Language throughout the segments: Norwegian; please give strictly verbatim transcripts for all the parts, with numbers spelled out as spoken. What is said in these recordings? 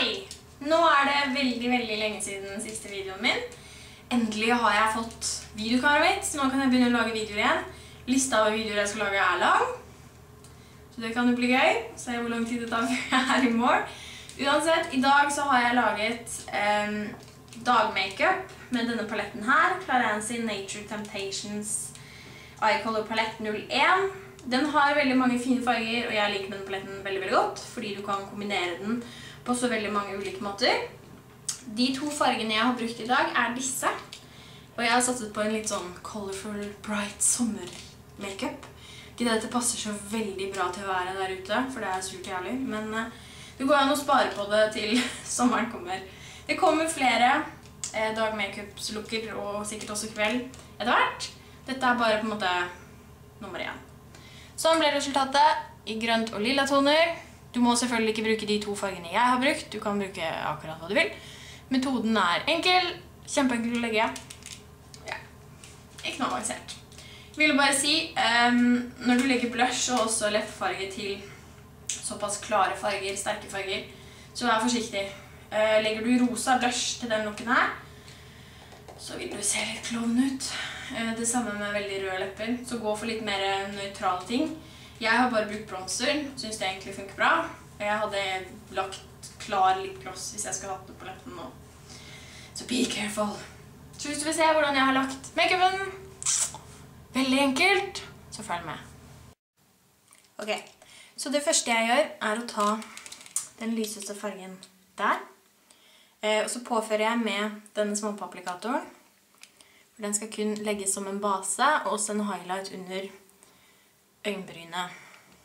Hei! Nå er det veldig, veldig lenge siden den siste videoen min. Endelig har jeg fått videokameraet mitt, så nå kan jeg begynne å lage videoer igjen. Lista av videoer jeg skal lage er lang. Så det kan jo bli gøy. Se hvor lang tid det tar før jeg er i mål. Uansett, i dag så har jeg laget um, dagmakeup med denne paletten her. Clarins Nature Temptations Eye Color Palette null én. Den har veldig mange fine farger, og jeg liker denne paletten veldig, veldig godt, fordi du kan kombinere den på så veldig mange ulike måter. De to fargene jeg har brukt i dag er disse, og jeg har satset på en litt sånn colorful, bright sommer-makeup. Ikke det, det passer så veldig bra til å være der ute, for det er surt jævlig, men uh, det går an å spare på det til sommeren kommer. Det kommer flere eh, dag-makeup-looker, og sikkert også kveld etter hvert. Dette er bare på en måte nummer én. Sånn ble resultatet i grønt og lilla toner. Du må selvfølgelig ikke bruke de to fargene jeg har brukt. Du kan bruke akkurat hva du vil. Metoden er enkel, kjempeenkel å legge. Ja, ikke noe avansert. Jeg vil bare si, um, når du legger blush og også leppfarge til såpass klare farger, sterke farger, så vær forsiktig. Uh, legger du rosa blush til den looken her, så vil du se litt klovn ut. Uh, det samme med veldig røde lepper, så gå for litt mer nøytrale ting. Jeg har bare brukt bronzer, synes det egentlig funker bra. Jeg hadde lagt klar lipgloss hvis jeg skulle hatt det på leppen nå. Så be careful. Så hvis du vil se hvordan jeg har lagt make-upen, veldig enkelt, så følg med. Ok, så det første jeg gjør er å ta den lyseste fargen der. Og så påfører jeg med denne småpapplikatoren. Den skal kun legges som en base, og også en highlight under øyenbrynet.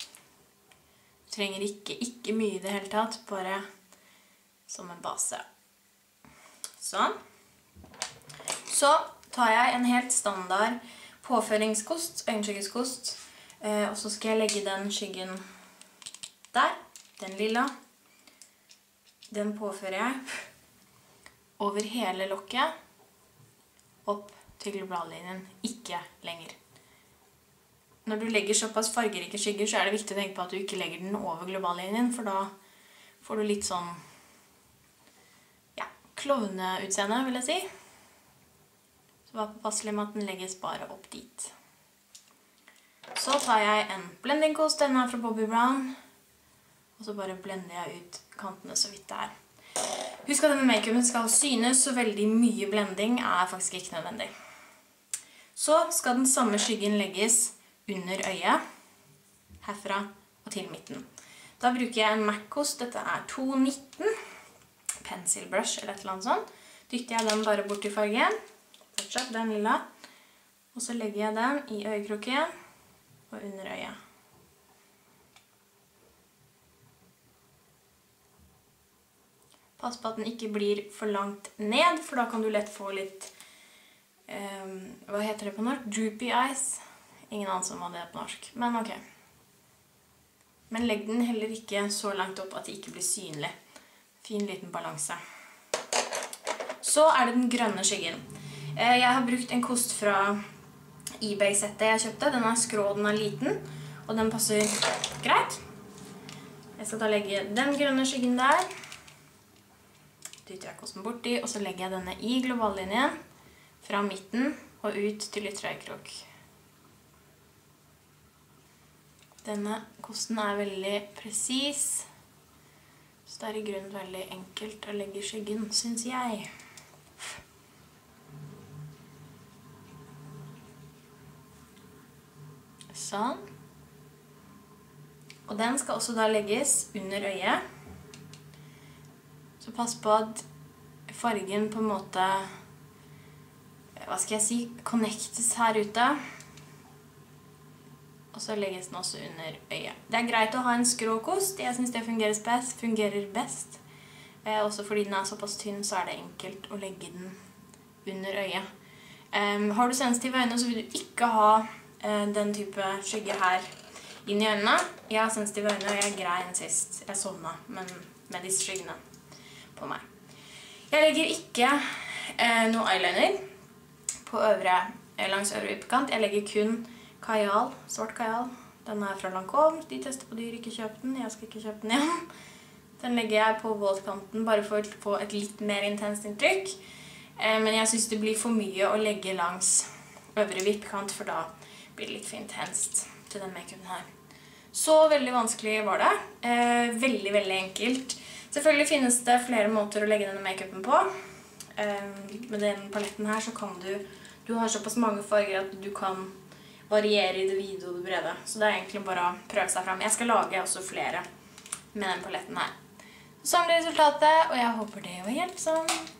Du trenger ikke, ikke mye i det hele tatt, bare som en base. Sånn. Så tar jeg en helt standard påføringskost, øyenskyggeskost, og så skal jeg legge den skyggen der, den lilla. Den påfører jeg over hele lokket, opp til globallinjen, ikke lenger. Når du legger såpass fargerike skygger, så er det viktig å tenke på at du ikke legger den over globallinjen, for da får du litt sånn, ja, klovneutseende, vil jeg si. Så vær påpasselig med at den legges bare opp dit. Så tar jeg en blendingkost, den er fra Bobbi Brown, og så bare blender jeg ut kantene så vidt det er. Husk at denne make-upen skal synes, så veldig mye blending er faktisk ikke nødvendig. Så skal den samme skyggen legges under øyet, herfra og til midten. Da bruker jeg en MAC-kost, dette er to nitten, pencil brush eller et eller annet sånt. Dytter jeg den bare bort i fargen, fortsatt den lilla, og så legger jeg den i øyekroken og under øyet. Pass på at den ikke blir for langt ned, for da kan du lett få litt, um, hva heter det på norsk? Droopy eyes. Ingen annen som har det på norsk, men ok. Men legg den heller ikke så langt opp at det ikke blir synlig. Fin liten balanse. Så er det den grønne skyggen. Jeg har brukt en kost fra eBay-settet jeg kjøpte. Den er skrå, den er liten, og den passer greit. Jeg skal da legge den grønne skyggen der. Dytter jeg kosten borti, og så legger jeg denne i globallinjen fra midten og ut til ytre øyekrok. Denne kosten er veldig presis, så det er i grunnen veldig enkelt å legge skyggen, synes jeg. Sånn. Og den skal også da legges under øyet. Så pass på at fargen på en måte, hva skal jeg si, connectes her ute. Og så legges den også under øyet. Det er greit å ha en skråkost. Jeg synes det fungerer best. Fungerer best. Eh, også fordi den er såpass tynn, så er det enkelt å legge den under øyet. Um, har du sensitive øyne, så vil du ikke ha uh, den type skygge her inn i øynene. Jeg har sensitive øyne, og jeg er grei enn sist. Jeg sovnet, men med disse skyggene på meg. Jeg legger ikke eh, noe eyeliner på øvre, langs øvre ypperkant. Jeg legger kun kajal, svart kajal. Den er fra Lancôme. De tester på dyr, ikke kjøp den. Jeg skal ikke kjøpe den igjen. Den legger jeg på våtkanten bare for å få et litt mer intenst inntrykk. Men jeg synes det blir for mye å legge langs øvre vippekant, for da blir det litt for intenst til den make-upen her. Så veldig vanskelig var det. Veldig, veldig enkelt. Selvfølgelig finnes det flere måter å legge denne make-upen på. Med den paletten her så kan du, du har såpass mange farger at du kan variere i det vide og det brede. Så det er egentlig bare å prøve seg frem. Jeg skal lage også flere med den paletten her. Sånn blir resultatet, og jeg håper det var hjelpsomt.